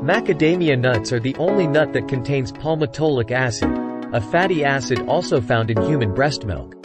Macadamia nuts are the only nut that contains palmitoleic acid, a fatty acid also found in human breast milk.